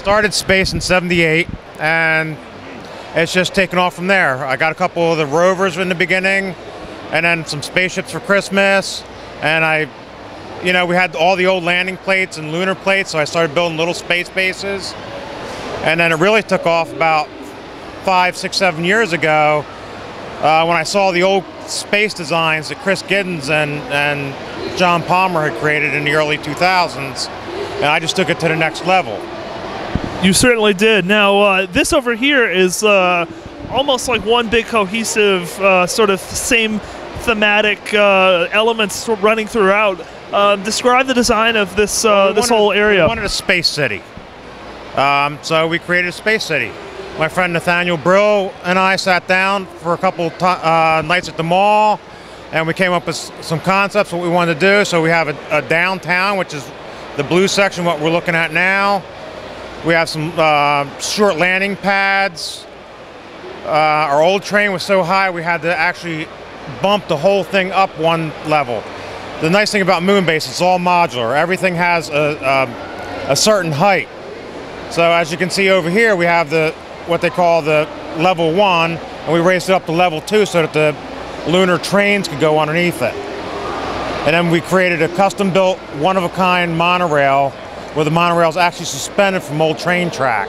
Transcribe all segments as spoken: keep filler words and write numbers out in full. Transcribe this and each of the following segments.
Started space in seventy-eight, and it's just taken off from there. I got a couple of the rovers in the beginning, and then some spaceships for Christmas, and I, you know, we had all the old landing plates and lunar plates, so I started building little space bases, and then it really took off about five, six, seven years ago uh, when I saw the old space designs that Chris Giddens and, and John Palmer had created in the early two thousands, and I just took it to the next level. You certainly did. Now, uh, this over here is uh, almost like one big cohesive, uh, sort of same thematic uh, elements running throughout. Uh, describe the design of this uh, well, we this wanted, whole area. We wanted a space city, um, so we created a space city. My friend Nathaniel Brill and I sat down for a couple uh, nights at the mall, and we came up with some concepts, what we wanted to do. So we have a, a downtown, which is the blue section, what we're looking at now. We have some uh, short landing pads. Uh, our old train was so high we had to actually bump the whole thing up one level. The nice thing about Moonbase, it's all modular. Everything has a, a, a certain height. So as you can see over here, we have the what they call the level one, and we raised it up to level two so that the lunar trains could go underneath it. And then we created a custom-built, one-of-a-kind monorail where the monorail is actually suspended from old train track.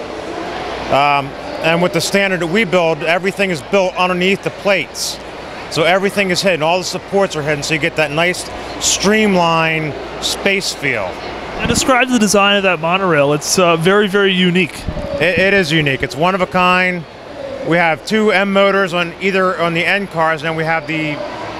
Um, and with the standard that we build, everything is built underneath the plates. So everything is hidden, all the supports are hidden, so you get that nice streamlined space feel. And describe the design of that monorail. It's uh, very, very unique. It, it is unique. It's one of a kind. We have two M motors on either on the end cars, and then we have the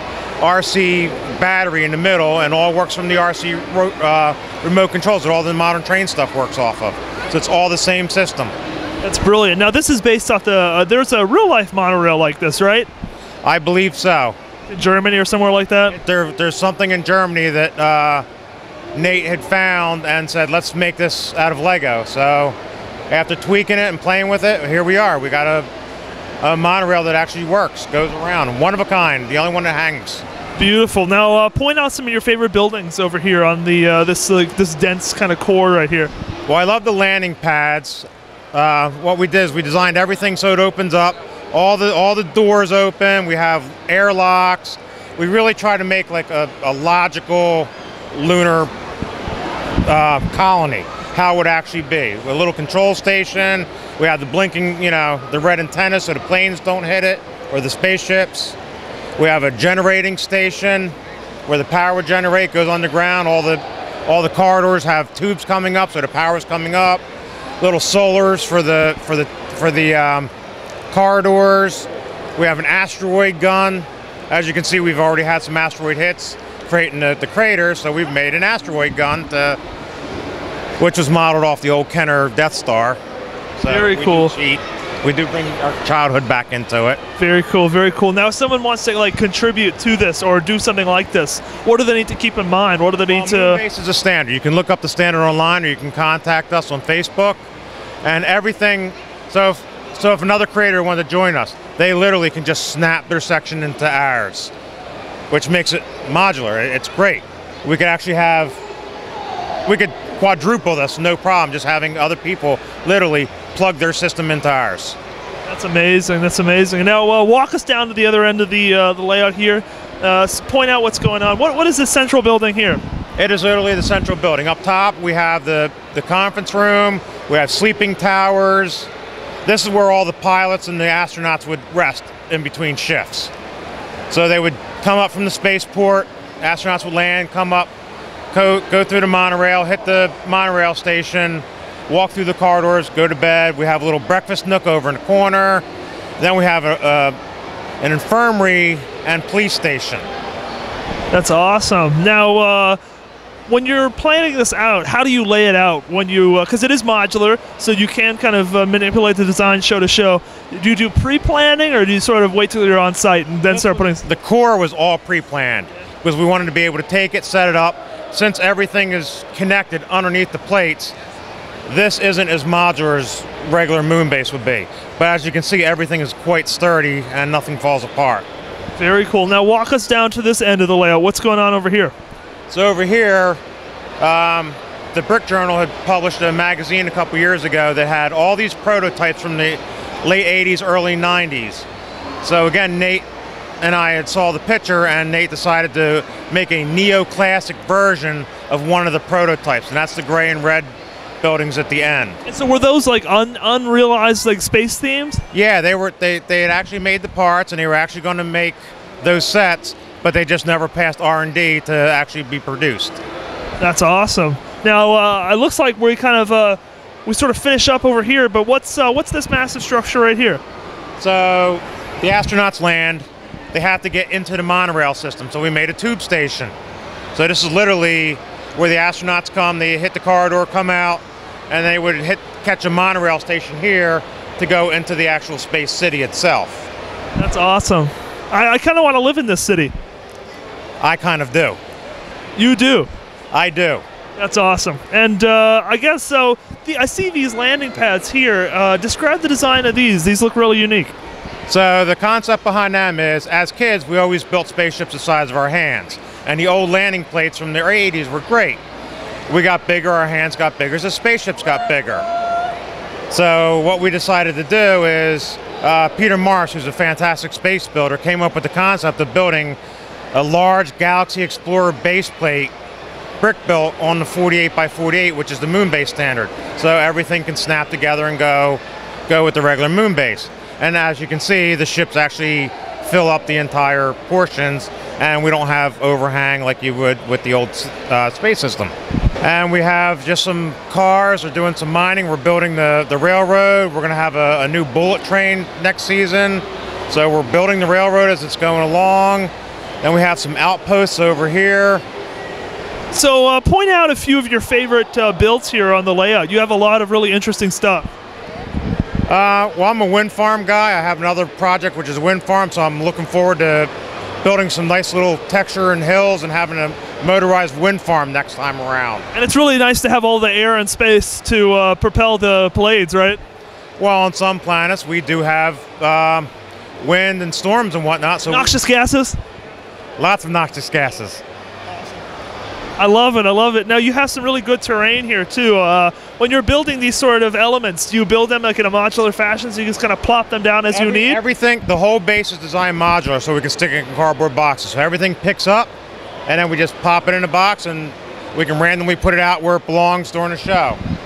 R C battery in the middle, and all works from the R C uh, remote controls that all the modern train stuff works off of. So it's all the same system. That's brilliant. Now this is based off the, uh, there's a real life monorail like this, right? I believe so. In Germany or somewhere like that? There, there's something in Germany that uh, Nate had found and said, let's make this out of Lego. So after tweaking it and playing with it, here we are. We got a, a monorail that actually works, goes around. One of a kind, the only one that hangs. Beautiful. Now, uh, point out some of your favorite buildings over here on the uh, this uh, this dense kind of core right here. Well, I love the landing pads. Uh, what we did is we designed everything so it opens up. All the all the doors open. We have airlocks. We really try to make like a, a logical lunar uh, colony. How it would actually be. A little control station. We have the blinking, you know, the red antennas so the planes don't hit it or the spaceships. We have a generating station where the power would generate, goes underground. All the all the corridors have tubes coming up, so the power's coming up. Little solars for the for the for the um, corridors. We have an asteroid gun. As you can see, we've already had some asteroid hits creating the, the crater, so we've made an asteroid gun to, which was modeled off the old Kenner Death Star. So Very we cool. Do cheat. We do bring our childhood back into it. Very cool, very cool. Now, if someone wants to like contribute to this or do something like this, what do they need to keep in mind? What do they need well, to? Moonbase is a standard. You can look up the standard online, or you can contact us on Facebook, and everything. So, if, so if another creator wanted to join us, they literally can just snap their section into ours, which makes it modular. It's great. We could actually have, we could quadruple this, no problem. Just having other people literally plug their system into ours. That's amazing. That's amazing. Now, uh, walk us down to the other end of the uh, the layout here. Uh, point out what's going on. What what is this central building here? It is literally the central building. Up top, we have the the conference room. We have sleeping towers. This is where all the pilots and the astronauts would rest in between shifts. So they would come up from the spaceport. Astronauts would land, come up, go go through the monorail, hit the monorail station. Walk through the corridors, go to bed. We have a little breakfast nook over in the corner. Then we have a, a, an infirmary and police station. That's awesome. Now, uh, when you're planning this out, how do you lay it out? When you, because uh, it is modular, so you can kind of uh, manipulate the design show to show. Do you do pre-planning, or do you sort of wait till you're on site and then start putting? The core was all pre-planned because we wanted to be able to take it, set it up. Since everything is connected underneath the plates, this isn't as modular as regular Moonbase would be. But as you can see, everything is quite sturdy and nothing falls apart. Very cool. Now walk us down to this end of the layout. What's going on over here? So over here, um, the Brick Journal had published a magazine a couple years ago that had all these prototypes from the late eighties, early nineties. So again, Nate and I had saw the picture, and Nate decided to make a neoclassic version of one of the prototypes, and that's the gray and red buildings at the end. And so were those like un unrealized like space themes? Yeah, they were. They they had actually made the parts, and they were actually going to make those sets, but they just never passed R and D to actually be produced. That's awesome. Now uh, it looks like we kind of uh, we sort of finish up over here, but what's uh, what's this massive structure right here? So the astronauts land. They have to get into the monorail system, so we made a tube station. So this is literally where the astronauts come. They hit the corridor, come out, and they would hit catch a monorail station here to go into the actual space city itself. That's awesome. I, I kind of want to live in this city. I kind of do. You do? I do. That's awesome. And uh, I guess so. The, I see these landing pads here. Uh, describe the design of these. These look really unique. So the concept behind them is, as kids, we always built spaceships the size of our hands. And the old landing plates from the eighties were great. We got bigger, our hands got bigger, so the spaceships got bigger. So what we decided to do is, uh, Peter Marsh, who's a fantastic space builder, came up with the concept of building a large Galaxy Explorer base plate brick built on the forty-eight by forty-eight, which is the moon base standard. So everything can snap together and go, go with the regular moon base. And as you can see, the ships actually fill up the entire portions, and we don't have overhang like you would with the old uh, space system. And we have just some cars. We're doing some mining. We're building the, the railroad. We're going to have a, a new bullet train next season. So we're building the railroad as it's going along. Then we have some outposts over here. So uh, point out a few of your favorite uh, builds here on the layout. You have a lot of really interesting stuff. Uh, well, I'm a wind farm guy. I have another project which is a wind farm, so I'm looking forward to building some nice little texture and hills and having a motorized wind farm next time around. And it's really nice to have all the air and space to uh, propel the blades, right? Well, on some planets we do have um, wind and storms and whatnot. So noxious gases? Lots of noxious gases. I love it, I love it. Now you have some really good terrain here too. Uh, when you're building these sort of elements, do you build them like in a modular fashion so you just kind of plop them down as Every, you need? Everything, the whole base is designed modular so we can stick it in cardboard boxes. So everything picks up and then we just pop it in a box and we can randomly put it out where it belongs during the show.